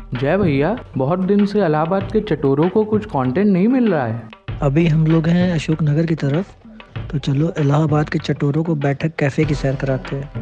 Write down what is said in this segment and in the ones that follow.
जय भैया, बहुत दिन से इलाहाबाद के चटोरों को कुछ कंटेंट नहीं मिल रहा है। अभी हम लोग हैं अशोक नगर की तरफ, तो चलो इलाहाबाद के चटोरों को बैठक कैफ़े की सैर कराते हैं।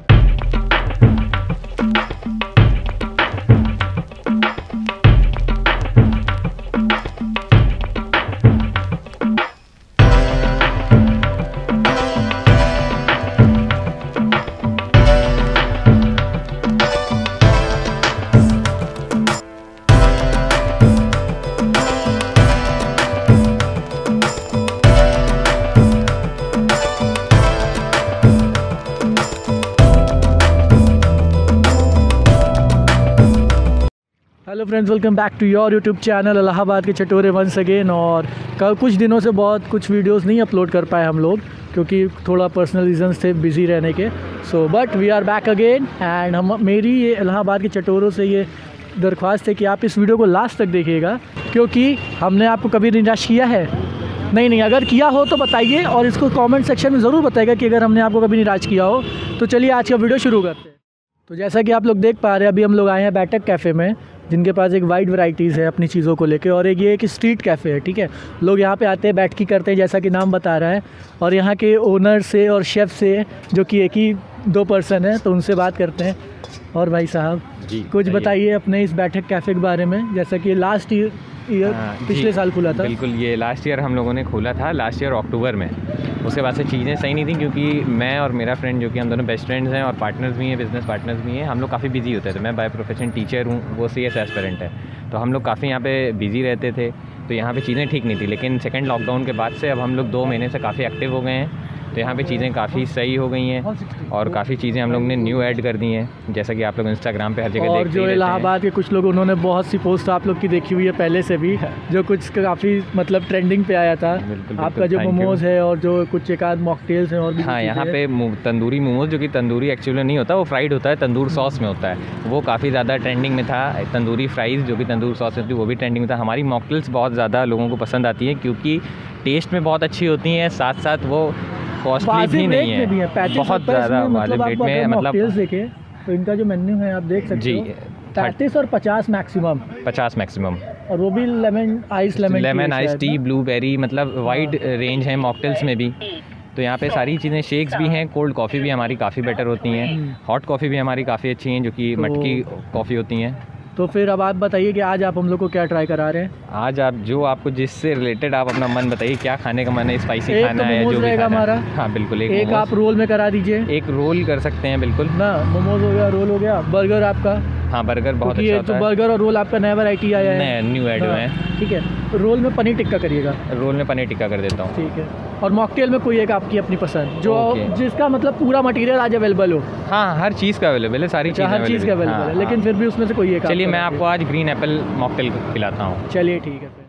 Hello friends, welcome back to your YouTube channel Allahabad के चटोरे वंस अगेन। और कुछ दिनों से कुछ वीडियोस नहीं अपलोड कर पाए हम लोग, क्योंकि थोड़ा पर्सनल रीजंस थे बिज़ी रहने के। So but we are back again and मेरी ये इलाहाबाद के चटोरों से ये दरख्वास्त है कि आप इस वीडियो को लास्ट तक देखिएगा, क्योंकि हमने आपको कभी निराश किया है नहीं, अगर किया हो तो बताइए और इसको कमेंट सेक्शन में ज़रूर बताइएगा कि अगर हमने आपको कभी निराश किया हो। तो चलिए आज का वीडियो शुरू करते हैं। तो जैसा कि आप लोग देख पा रहे हैं, अभी हम लोग आए हैं बैठक कैफ़े में, जिनके पास एक वाइड वैरायटीज़ है अपनी चीज़ों को लेके, और एक ये एक स्ट्रीट कैफ़े है। ठीक है, लोग यहाँ पे आते हैं, बैठकी करते हैं जैसा कि नाम बता रहा है, और यहाँ के ओनर से और शेफ़ से, जो कि एक ही 2 पर्सन है, तो उनसे बात करते हैं। और भाई साहब जी कुछ बताइए अपने इस बैठक कैफ़े के बारे में, जैसा कि लास्ट ईयर पिछले साल खुला था। बिल्कुल, ये लास्ट ईयर हम लोगों ने खोला था, लास्ट ईयर अक्टूबर में। उसके बाद से चीज़ें सही नहीं थी, क्योंकि मैं और मेरा फ्रेंड, जो कि हम दोनों बेस्ट फ्रेंड्स हैं और पार्टनर्स भी हैं, बिज़नेस पार्टनर्स भी हैं, हम लोग काफ़ी बिजी होते थे। मैं बाय प्रोफेशन टीचर हूँ, वो CS एस्पिरेंट है, तो हम लोग काफ़ी यहाँ पे बिज़ी रहते थे, तो यहाँ पे चीज़ें ठीक नहीं थी। लेकिन सेकंड लॉकडाउन के बाद से अब हम लोग 2 महीने से काफ़ी एक्टिव हो गए हैं, तो यहाँ पे चीज़ें काफ़ी सही हो गई हैं और काफ़ी चीज़ें हम लोग ने न्यू ऐड कर दी हैं, जैसा कि आप लोग इंस्टाग्राम पे हर जगह देखते हैं। और जो इलाहाबाद के कुछ लोग, उन्होंने बहुत सी पोस्ट आप लोग की देखी हुई है पहले से भी, जो कुछ काफ़ी मतलब ट्रेंडिंग पे आया था। आपका जो मोमोज़ है और जो कुछ एक आध मॉकटेल्स हैं और भी। हाँ, यहाँ पे तंदूरी मोमोज़, जो कि तंदूरी एक्चुअली नहीं होता, वो फ्राइड होता है, तंदूर सॉस में होता है, वो काफ़ी ज़्यादा ट्रेंडिंग में था। तंदूरी फ्राइज़, जो कि तंदूर सॉस होती है, वो भी ट्रेंडिंग में था। हमारी मॉकटेल्स बहुत ज़्यादा लोगों को पसंद आती हैं, क्योंकि टेस्ट में बहुत अच्छी होती हैं, साथ साथ वो कॉस्टली भी नहीं है, बहुत ज़्यादा वाजिब रेट में। मतलब देखे तो इनका जो मेन्यू है आप देख सकते हो, 35 और 50 मैक्सिमम, 50 मैक्सिमम, और वो भी लेमन आइस टी, ब्लूबेरी, मतलब वाइड रेंज है मॉकटेल्स में भी। तो यहाँ पे सारी चीज़ें, शेक्स भी हैं, कोल्ड कॉफ़ी भी हमारी काफ़ी बेटर होती हैं, हॉट कॉफ़ी भी हमारी काफ़ी अच्छी हैं, जो कि मटकी कॉफ़ी होती हैं। तो फिर अब आप बताइए कि आज आप हम लोग को क्या ट्राई करा रहे हैं। आज आप जो आपको जिससे रिलेटेड आप अपना मन बताइए, क्या खाने का मन है, स्पाइसी खाना है, जो भी हमारा। हाँ बिल्कुल, एक आप रोल में करा दीजिए। एक रोल कर सकते हैं बिल्कुल ना, मोमोज हो गया, रोल हो गया, बर्गर आपका। हाँ, बर्गर बहुत अच्छा होता है। तो बर्गर और रोल आपका नया वैरायटी आया है, न्यू ऐड हुए हैं। ठीक है, रोल में पनीर टिक्का करिएगा। रोल में पनीर टिक्का कर देता हूँ। ठीक है, और मॉकटेल में कोई एक आपकी अपनी पसंद, जो जिसका मतलब पूरा मटेरियल आज अवेलेबल हो। हाँ, हर चीज़ का अवेलेबल है, सारी चीज़ हर चीज़ का अवेलेबल है, लेकिन फिर भी उसमें से कोई एक। चलिए, मैं आपको आज ग्रीन एप्पल मॉकटेल पिलाता हूँ। चलिए ठीक है।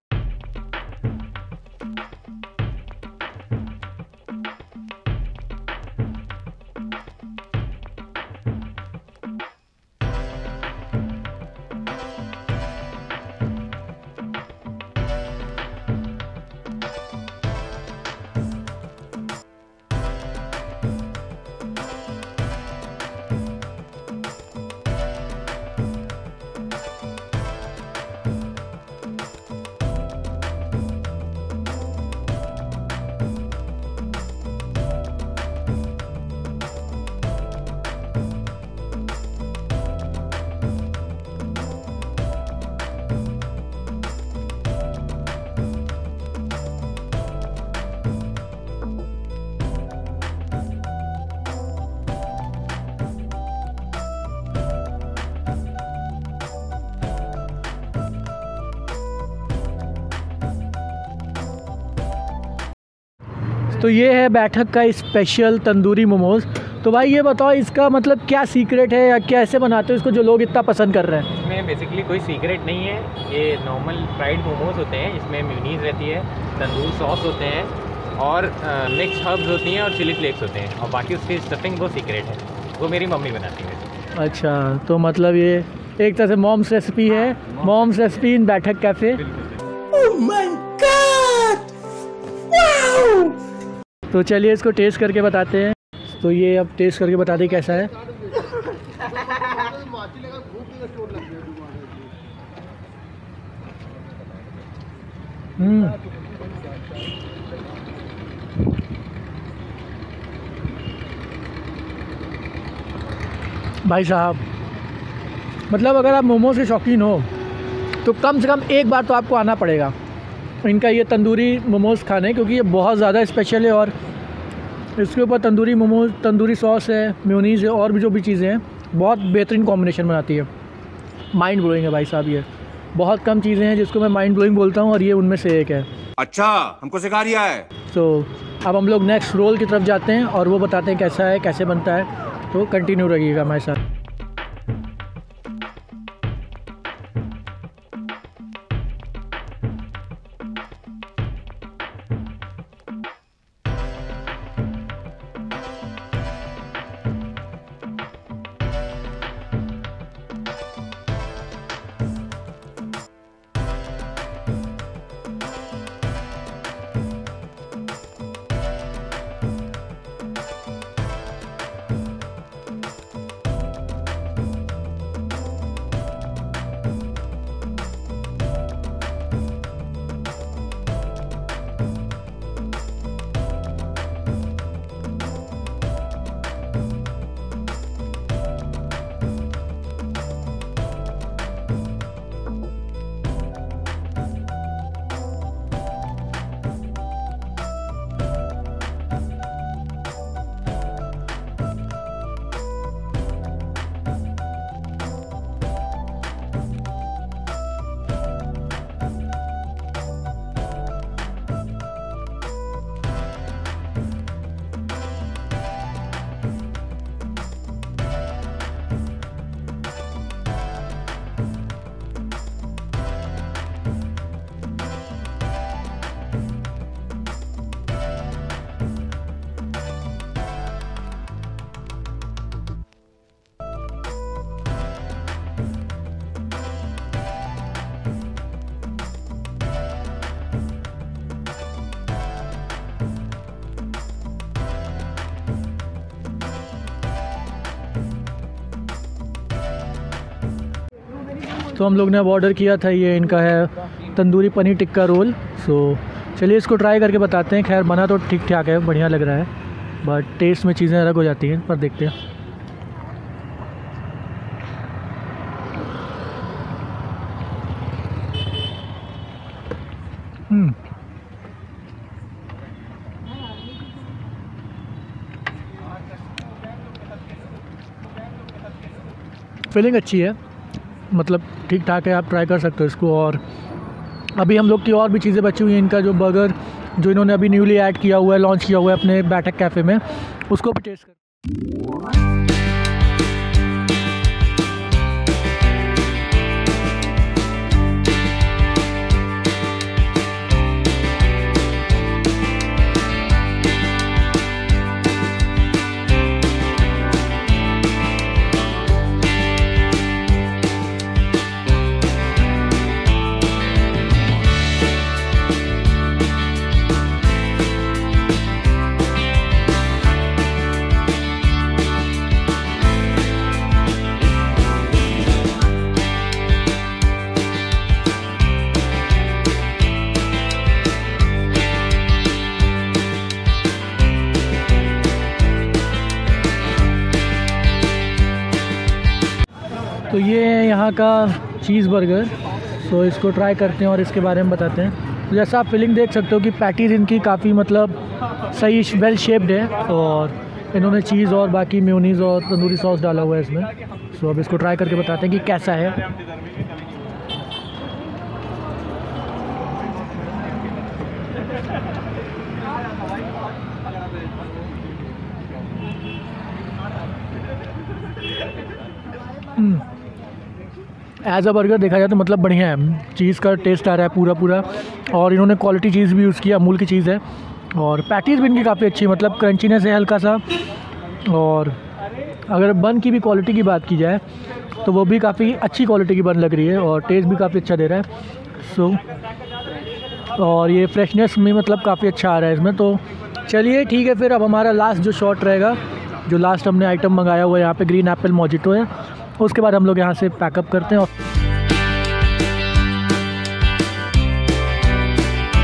तो ये है बैठक का स्पेशल तंदूरी मोमोज़। तो भाई ये बताओ, इसका मतलब क्या सीक्रेट है या कैसे बनाते हो इसको, जो लोग इतना पसंद कर रहे हैं? इसमें बेसिकली कोई सीक्रेट नहीं है, ये नॉर्मल फ्राइड मोमोज़ होते हैं, इसमें मेयोनीज़ रहती है, तंदूर सॉस होते हैं, और मिक्स हर्ब्स होती हैं, और चिली फ्लेक्स होते हैं, और बाकी उसकी स्टफिंग वो सीक्रेट है, वो मेरी मम्मी बनाती है। अच्छा, तो मतलब ये एक तरह से मॉम्स रेसिपी है, mom's recipe in Baithak cafe. Oh my god, wow! तो चलिए इसको टेस्ट करके बताते हैं। तो ये अब टेस्ट करके बता दें कैसा है। भाई साहब, मतलब अगर आप मोमोज़ के शौकीन हो तो कम से कम एक बार तो आपको आना पड़ेगा इनका ये तंदूरी मोमोज़ खाने, क्योंकि ये बहुत ज़्यादा स्पेशल है। और इसके ऊपर तंदूरी मोमोज़, तंदूरी सॉस है, मेयोनीज़ है, और भी जो भी चीज़ें हैं, बहुत बेहतरीन कॉम्बिनेशन बनाती है। माइंड ब्लोइंग है भाई साहब। ये बहुत कम चीज़ें हैं जिसको मैं माइंड ब्लोइंग बोलता हूँ, और ये उनमें से एक है। अच्छा, हमको सिखा रिया है। तो अब हम लोग नेक्स्ट रोल की तरफ जाते हैं और वो बताते हैं कैसा है, कैसे बनता है। तो कंटिन्यू रहिएगा हमारे साथ। तो हम लोग ने अब ऑर्डर किया था, ये इनका है तंदूरी पनीर टिक्का रोल। सो चलिए इसको ट्राई करके बताते हैं। खैर बना तो ठीक ठाक है, बढ़िया लग रहा है, बट टेस्ट में चीज़ें अलग हो जाती हैं, पर देखते हैं। फीलिंग अच्छी है, मतलब ठीक ठाक है, आप ट्राई कर सकते हो इसको। और अभी हम लोग की और भी चीज़ें बची हुई हैं। इनका जो बर्गर जो इन्होंने अभी न्यूली ऐड किया हुआ है, लॉन्च किया हुआ है अपने बैठक कैफ़े में, उसको भी टेस्ट कर। तो ये है यहाँ का चीज़ बर्गर। तो इसको ट्राई करते हैं और इसके बारे में बताते हैं। तो जैसा आप फीलिंग देख सकते हो कि पैटीज़ इनकी काफ़ी मतलब सही वेल शेप्ड है, और इन्होंने चीज़ और बाकी मेयोनीज़ और तंदूरी सॉस डाला हुआ है इसमें। सो अब इसको ट्राई करके बताते हैं कि कैसा है। एज अ बर्गर देखा जाए तो मतलब बढ़िया है, चीज़ का टेस्ट आ रहा है पूरा पूरा, और इन्होंने क्वालिटी चीज़ भी यूज़ किया, अमूल की चीज़ है। और पैटीज़ भी इनकी काफ़ी अच्छी, मतलब क्रंचीनेस है हल्का सा। और अगर बन की भी क्वालिटी की बात की जाए तो वो भी काफ़ी अच्छी क्वालिटी की बन लग रही है, और टेस्ट भी काफ़ी अच्छा दे रहा है। सो और ये फ्रेशनेस में मतलब काफ़ी अच्छा आ रहा है इसमें। तो चलिए ठीक है, फिर अब हमारा लास्ट जो शॉट रहेगा, जो लास्ट हमने आइटम मंगाया हुआ है यहाँ पे ग्रीन एप्पल मोजिटो है, उसके बाद हम लोग यहाँ से पैकअप करते हैं।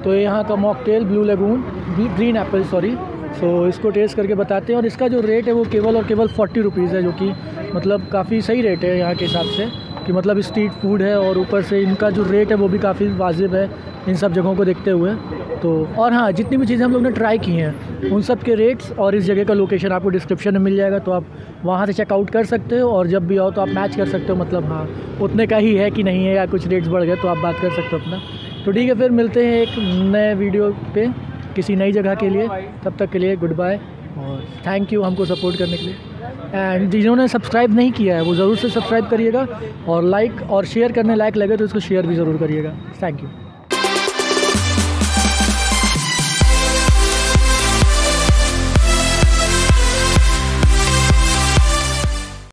तो ये यहाँ का mocktail blue lagoon green apple sorry. So इसको टेस्ट करके बताते हैं। और इसका जो रेट है वो केवल और केवल 40 रुपीज़ है, जो कि मतलब काफ़ी सही रेट है यहाँ के हिसाब से, कि मतलब स्ट्रीट फूड है और ऊपर से इनका जो रेट है वो भी काफ़ी वाजिब है इन सब जगहों को देखते हुए। तो और हाँ, जितनी भी चीज़ें हम लोग ने ट्राई की हैं उन सब के रेट्स और इस जगह का लोकेशन आपको डिस्क्रिप्शन में मिल जाएगा, तो आप वहाँ से चेकआउट कर सकते हो और जब भी आओ तो आप मैच कर सकते हो, मतलब हाँ उतने का ही है कि नहीं है या कुछ रेट्स बढ़ गए तो आप बात कर सकते हो अपना। तो ठीक है, फिर मिलते हैं एक नए वीडियो पे किसी नई जगह के लिए। तब तक के लिए गुड बाय और थैंक यू हमको सपोर्ट करने के लिए। एंड जिन्होंने सब्सक्राइब नहीं किया है वो ज़रूर से सब्सक्राइब करिएगा और लाइक और शेयर करने लायक लगे तो इसको शेयर भी ज़रूर करिएगा। Thank you.